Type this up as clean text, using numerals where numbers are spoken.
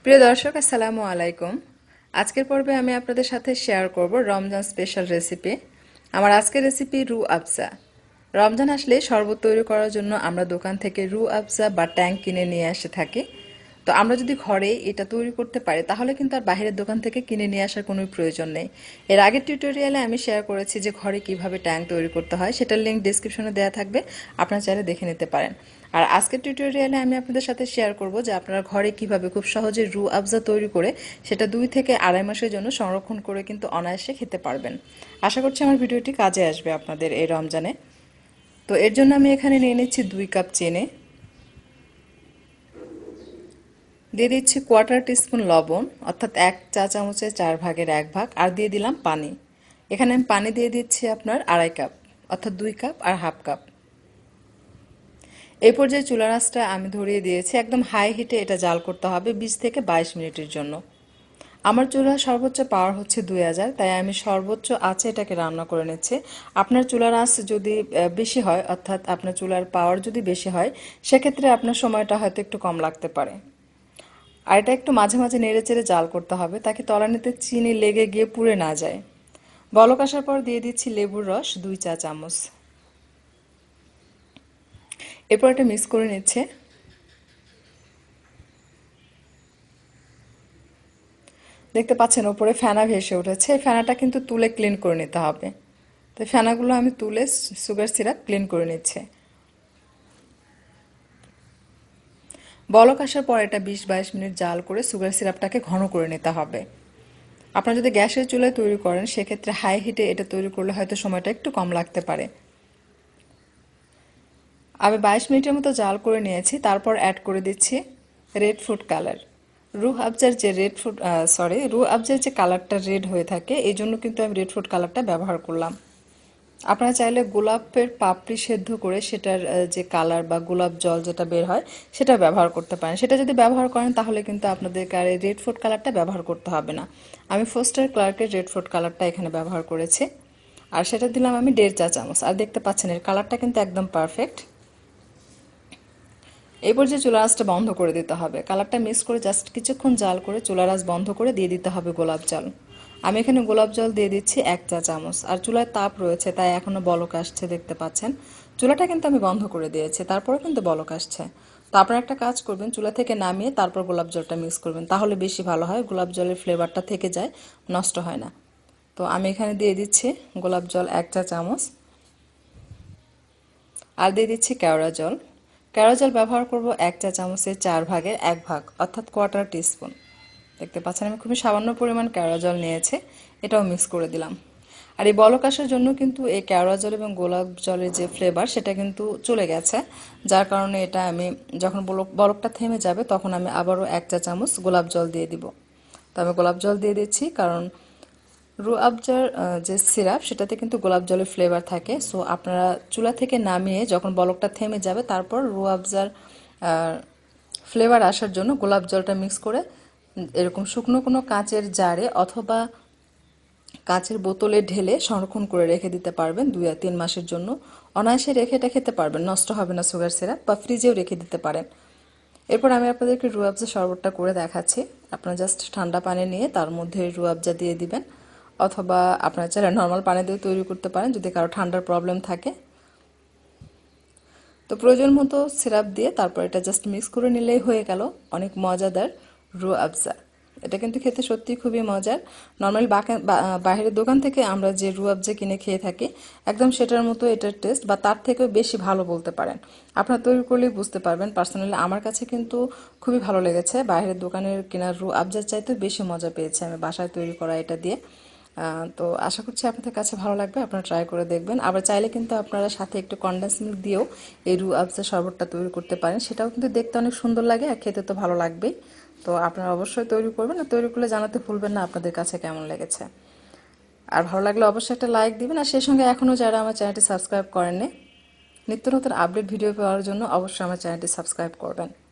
প্রিয় দর্শক, আসসালামু আলাইকুম। আজকের পর্বে আমি আপনাদের সাথে শেয়ার করব রমজান স্পেশাল রেসিপি। আমার আজকের রেসিপি রু আফজা। রমজান আসলে শরবত তৈরি করার জন্য আমরা দোকান থেকে রু আফজা বা ট্যাঙ্ক কিনে নিয়ে এসে থাকি। তো আমরা যদি ঘরে এটা তৈরি করতে পারি তাহলে কিন্তু আর বাইরের দোকান থেকে কিনে নিয়ে আসার কোনো প্রয়োজন নেই। এর আগের টিউটোরিয়ালে আমি শেয়ার করেছি যে ঘরে কিভাবে ট্যাঙ্ক তৈরি করতে হয়, সেটার লিঙ্ক ডেসক্রিপশনে দেওয়া থাকবে, আপনারা চাইলে দেখে নিতে পারেন। আর আজকের টিউটোরিয়ালে আমি আপনাদের সাথে শেয়ার করব যে আপনারা ঘরে কিভাবে খুব সহজে রু আফজা তৈরি করে সেটা 2 থেকে আড়াই মাসের জন্য সংরক্ষণ করে কিন্তু অনায়াসে খেতে পারবেন। আশা করছি আমার ভিডিওটি কাজে আসবে আপনাদের এই রমজানে। তো এর জন্য আমি এখানে নিয়ে নিচ্ছি 2 কাপ চিনি, দিয়ে দিচ্ছি কোয়ার্টার টিস্পুন লবণ, অর্থাৎ 1 চা চামচের 4/1 আর দিয়ে দিলাম পানি। এখানে আমি পানি দিয়ে দিচ্ছি আপনার 2.5 কাপ, অর্থাৎ 2 কাপ আর হাফ কাপ। এই পর্যায়ে চুলার আঁচটা আমি ধরিয়ে দিয়েছি, একদম হাই হিটে এটা জাল করতে হবে 20 থেকে 22 মিনিটের জন্য। আমার চুলার সর্বোচ্চ পাওয়ার হচ্ছে 2000, তাই আমি সর্বোচ্চ আঁচে এটাকে রান্না করে নিচ্ছি। আপনার চুলার আঁচ যদি বেশি হয়, অর্থাৎ আপনার চুলার পাওয়ার যদি বেশি হয়, সেক্ষেত্রে আপনার সময়টা হয়তো একটু কম লাগতে পারে। আর এটা একটু মাঝে মাঝে নেড়ে চেড়ে জাল করতে হবে, তাকে তলানিতে চিনি লেগে গিয়ে পুড়ে না যায়। বলক আসার পর দিয়ে দিচ্ছি লেবুর রস 2 চা চামচ। এরপর এটা মিক্স করে নিচ্ছে। দেখতে পাচ্ছেন ওপরে ফেনা ভেসে উঠেছে, এই ফেনাটা কিন্তু তুলে ক্লিন করে নিতে হবে। তো ফেনাগুলো আমি তুলে সুগার সিরাপ ক্লিন করে নিচ্ছে। বলক আসার পর এটা 20-22 মিনিট জাল করে সুগার সিরাপটাকে ঘন করে নিতে হবে। আপনারা যদি গ্যাসের চুলায় তৈরি করেন সেক্ষেত্রে হাই হিটে এটা তৈরি করলে হয়তো সময়টা একটু কম লাগতে পারে। আমি 22 মিনিটের মতো জাল করে নিয়েছি, তারপর অ্যাড করে দিচ্ছি রেড ফুড কালার। রু আফজার যে কালারটা রেড হয়ে থাকে, এই জন্য কিন্তু আমি রেড ফুড কালারটা ব্যবহার করলাম। আপনারা চাইলে গোলাপের পাপড়ি সেদ্ধ করে সেটার যে কালার বা গোলাপ জল যেটা বের হয় সেটা ব্যবহার করতে পারেন। সেটা যদি ব্যবহার করেন তাহলে কিন্তু আপনাদেরকে আর এই রেড ফুড কালারটা ব্যবহার করতে হবে না। আমি ফোস্টার ক্লার্কের রেড ফুড কালারটা এখানে ব্যবহার করেছি, আর সেটা দিলাম আমি 1.5 চা চামচ। আর দেখতে পাচ্ছেন এর কালারটা কিন্তু একদম পারফেক্ট। এই পর্যায়ে চুলার আঁচটা বন্ধ করে দিতে হবে। কালারটা মিক্স করে জাস্ট কিছুক্ষণ জাল করে চুলার আঁচ বন্ধ করে দিয়ে দিতে হবে গোলাপ জল। আমি এখানে গোলাপ জল দিয়ে দিচ্ছি 1 চা চামচ। আর চুলায় তাপ রয়েছে তাই এখনো বলক আসছে, দেখতে পাচ্ছেন। চুলাটা কিন্তু আমি বন্ধ করে দিয়েছি, তারপরে কিন্তু বলক আসছে। তো আপনারা একটা কাজ করবেন, চুলা থেকে নামিয়ে তারপর গোলাপ জলটা মিক্স করবেন, তাহলে বেশি ভালো হয়। গোলাপ জলের ফ্লেভারটা থেকে যায়, নষ্ট হয় না। তো আমি এখানে দিয়ে দিচ্ছি গোলাপ জল 1 চা চামচ, আর দিয়ে দিচ্ছি কেওড়া জল। কেওড়া জল ব্যবহার করব 1 চা চামচের 4/1, অর্থাৎ কোয়ার্টার টিস্পুন। দেখতে পাচ্ছেন আমি খুবই সামান্য পরিমাণ কেওড়া জল নিয়েছি, এটাও মিক্স করে দিলাম। আর এই বলক আসার জন্য কিন্তু এই কেওড়া জল এবং গোলাপ জলের যে ফ্লেভার সেটা কিন্তু চলে গেছে, যার কারণে এটা আমি যখন বলকটা থেমে যাবে তখন আমি আবারও 1 চা চামচ গোলাপ জল দিয়ে দিব। তো আমি গোলাপ জল দিয়ে দিচ্ছি, কারণ রু আফজার যে সিরাপ সেটাতে কিন্তু গোলাপ জলের ফ্লেভার থাকে। সো আপনারা চুলা থেকে নামিয়ে যখন বলকটা থেমে যাবে তারপর রু আফজার ফ্লেভার আসার জন্য গোলাপ জলটা মিক্স করে এরকম শুকনো কোনো কাঁচের জারে অথবা কাঁচের বোতলে ঢেলে সংরক্ষণ করে রেখে দিতে পারবেন 2 আর 3 মাসের জন্য। অনায়াসে রেখে এটা খেতে পারবেন, নষ্ট হবে না সুগার সিরাপ, বা ফ্রিজেও রেখে দিতে পারেন। এরপর আমি আপনাদেরকে রু আফজা শরবতটা করে দেখাচ্ছি। আপনারা জাস্ট ঠান্ডা পানি নিয়ে তার মধ্যে রু আফজা দিয়ে দিবেন, অথবা আপনারা চাইলে নর্মাল পানি দিয়ে তৈরি করতে পারেন যদি কারো ঠান্ডার প্রবলেম থাকে। তো প্রয়োজন মতো সিরাপ দিয়ে তারপর এটা জাস্ট মিক্স করে নিলেই হয়ে গেল অনেক মজাদার রু আফজা। এটা কিন্তু খেতে সত্যিই খুবই মজার। নর্মালি বাইরের দোকান থেকে আমরা যে রু আফজা কিনে খেয়ে থাকি একদম সেটার মতো এটার টেস্ট, বা তার থেকেও বেশি ভালো বলতে পারেন। আপনারা তৈরি করলেই বুঝতে পারবেন। পার্সোনালি আমার কাছে কিন্তু খুবই ভালো লেগেছে। বাইরের দোকানের কেনার রু আফজার চাইতে বেশি মজা পেয়েছি আমি বাসায় তৈরি করা এটা দিয়ে। তো আশা করছি আপনাদের কাছে ভালো লাগবে, আপনারা ট্রাই করে দেখবেন। আবার চাইলে কিন্তু আপনারা সাথে একটু কনডেন্স মিল্ক দিয়েও এই রু আফজা শরবতটা তৈরি করতে পারেন, সেটাও কিন্তু দেখতে অনেক সুন্দর লাগে আর খেতে তো ভালো লাগবেই। তো আপনারা অবশ্যই তৈরি করবেন, আর তৈরি করলে জানাতে ভুলবেন না আপনাদের কাছে কেমন লেগেছে। আর ভালো লাগলে অবশ্যই একটা লাইক দিবেন, আর সেই সঙ্গে এখনও যারা আমার চ্যানেলটি সাবস্ক্রাইব করেননি, নিত্য নতুন আপডেট ভিডিও পাওয়ার জন্য অবশ্যই আমার চ্যানেলটি সাবস্ক্রাইব করবেন।